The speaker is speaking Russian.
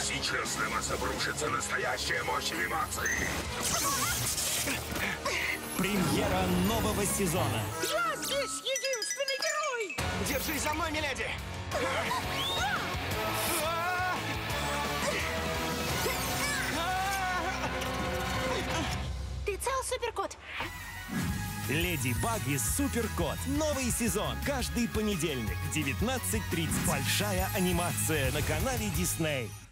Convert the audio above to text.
Сейчас на вас обрушится настоящая мощь эмоций. Премьера нового сезона. Я здесь единственный герой! Держись за мной, миледи! Ты цел, Суперкот? Леди Баг и Суперкот. Новый сезон. Каждый понедельник в 19:30. Большая анимация на канале Дисней.